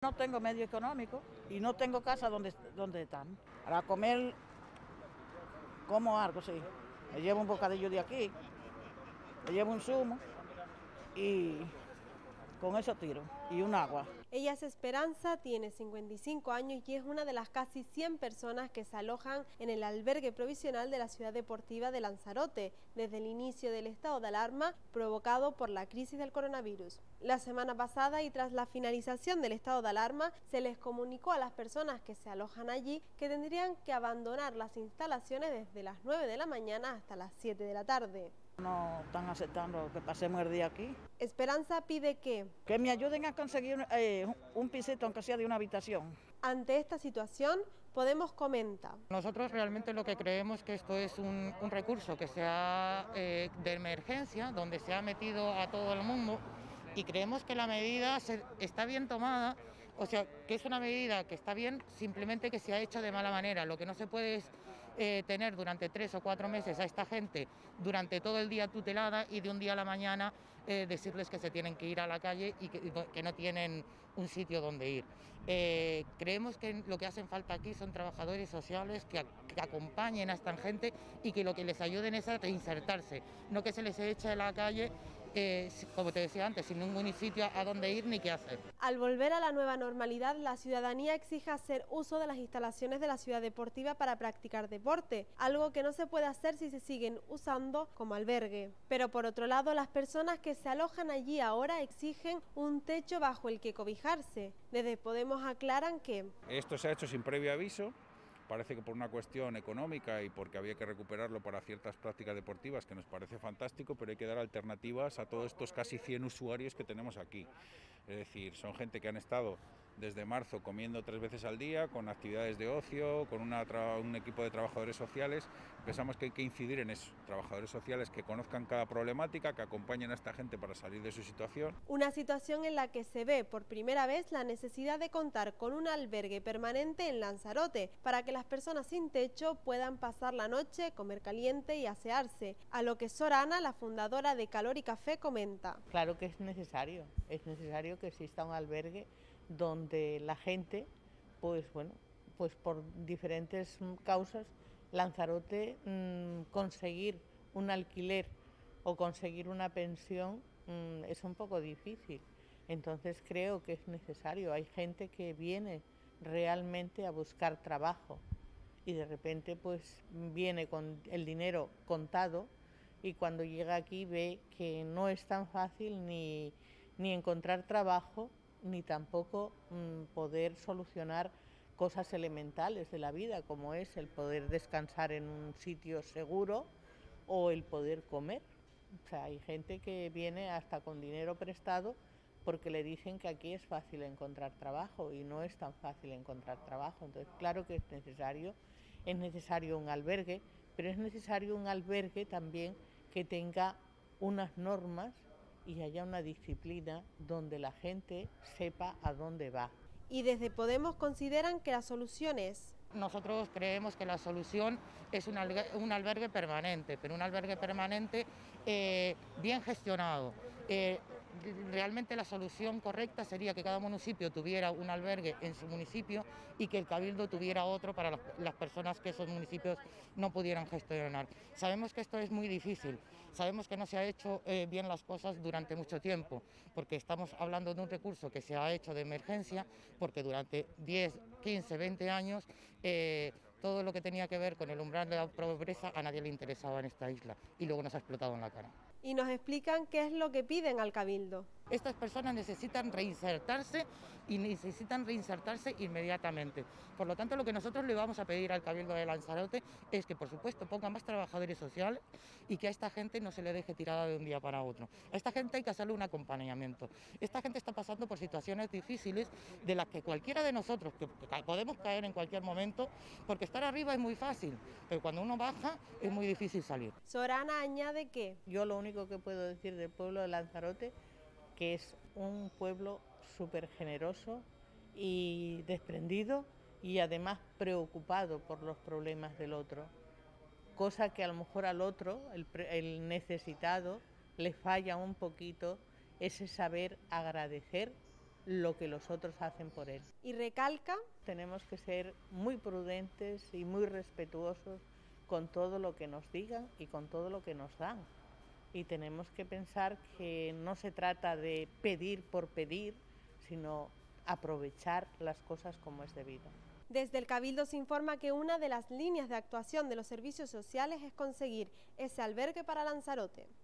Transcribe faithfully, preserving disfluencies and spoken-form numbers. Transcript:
No tengo medio económico y no tengo casa donde, donde están. Para comer, como algo, sí. Me llevo un bocadillo de aquí, me llevo un zumo y con eso tiro, y un agua. Ella es Esperanza, tiene cincuenta y cinco años y es una de las casi cien personas que se alojan en el albergue provisional de la ciudad deportiva de Lanzarote desde el inicio del estado de alarma provocado por la crisis del coronavirus. La semana pasada y tras la finalización del estado de alarma se les comunicó a las personas que se alojan allí que tendrían que abandonar las instalaciones desde las nueve de la mañana hasta las siete de la tarde. No están aceptando que pasemos el día aquí. Esperanza pide que Que me ayuden a conseguir eh, un pisito, aunque sea de una habitación. Ante esta situación, Podemos comenta. Nosotros realmente lo que creemos que esto es un, un recurso que sea eh, de emergencia, donde se ha metido a todo el mundo, y creemos que la medida se, está bien tomada, o sea, que es una medida que está bien, simplemente que se ha hecho de mala manera. Lo que no se puede es eh, tener durante tres o cuatro meses a esta gente durante todo el día tutelada y de un día a la mañana eh, decirles que se tienen que ir a la calle y que, que no tienen un sitio donde ir. Eh, creemos que lo que hacen falta aquí son trabajadores sociales que, que acompañen a esta gente y que lo que les ayuden es a reinsertarse, no que se les eche a la calle, eh, como te decía antes, sin ningún sitio a dónde ir ni qué hacer. Al volver a la nueva normalidad, la ciudadanía exige hacer uso de las instalaciones de la ciudad deportiva para practicar deporte, algo que no se puede hacer si se siguen usando como albergue. Pero por otro lado, las personas que se alojan allí ahora exigen un techo bajo el que cobijarse. Desde Podemos aclaran que esto se ha hecho sin previo aviso. Parece que por una cuestión económica y porque había que recuperarlo para ciertas prácticas deportivas, que nos parece fantástico, pero hay que dar alternativas a todos estos casi cien usuarios que tenemos aquí. Es decir, son gente que han estado desde marzo comiendo tres veces al día, con actividades de ocio, con una un equipo de trabajadores sociales. Pensamos que hay que incidir en eso, trabajadores sociales que conozcan cada problemática, que acompañen a esta gente para salir de su situación. Una situación en la que se ve por primera vez la necesidad de contar con un albergue permanente en Lanzarote, para que las personas sin techo puedan pasar la noche, comer caliente y asearse, a lo que Sorana, la fundadora de Calor y Café, comenta. Claro que es necesario, es necesario que exista un albergue donde la gente, pues bueno, pues por diferentes causas, Lanzarote, mmm, conseguir un alquiler o conseguir una pensión mmm, es un poco difícil. Entonces creo que es necesario. Hay gente que viene realmente a buscar trabajo y de repente pues viene con el dinero contado y cuando llega aquí ve que no es tan fácil ni, ni encontrar trabajo ni tampoco mmm, poder solucionar cosas elementales de la vida, como es el poder descansar en un sitio seguro o el poder comer. O sea, hay gente que viene hasta con dinero prestado porque le dicen que aquí es fácil encontrar trabajo y no es tan fácil encontrar trabajo. Entonces, claro que es necesario, es necesario un albergue, pero es necesario un albergue también que tenga unas normas y haya una disciplina donde la gente sepa a dónde va. Y desde Podemos consideran que la solución es... Nosotros creemos que la solución es un albergue, un albergue permanente, pero un albergue permanente eh, bien gestionado. Eh, realmente la solución correcta sería que cada municipio tuviera un albergue en su municipio y que el cabildo tuviera otro para las, las personas que esos municipios no pudieran gestionar. Sabemos que esto es muy difícil, sabemos que no se ha hecho eh, bien las cosas durante mucho tiempo, porque estamos hablando de un recurso que se ha hecho de emergencia, porque durante diez, quince, veinte años eh, todo lo que tenía que ver con el umbral de la pobreza a nadie le interesaba en esta isla y luego nos ha explotado en la cara. Y nos explican qué es lo que piden al cabildo. Estas personas necesitan reinsertarse y necesitan reinsertarse inmediatamente. Por lo tanto, lo que nosotros le vamos a pedir al Cabildo de Lanzarote es que, por supuesto, pongan más trabajadores sociales y que a esta gente no se le deje tirada de un día para otro. A esta gente hay que hacerle un acompañamiento. Esta gente está pasando por situaciones difíciles de las que cualquiera de nosotros, que podemos caer en cualquier momento, porque estar arriba es muy fácil, pero cuando uno baja es muy difícil salir. Sorana añade que... Yo lo único que puedo decir del pueblo de Lanzarote que es un pueblo súper generoso y desprendido y además preocupado por los problemas del otro, cosa que a lo mejor al otro, el, el necesitado, le falla un poquito ese saber agradecer lo que los otros hacen por él. Y recalca: tenemos que ser muy prudentes y muy respetuosos con todo lo que nos digan y con todo lo que nos dan. Y tenemos que pensar que no se trata de pedir por pedir, sino aprovechar las cosas como es debido. Desde el Cabildo se informa que una de las líneas de actuación de los servicios sociales es conseguir ese albergue para Lanzarote.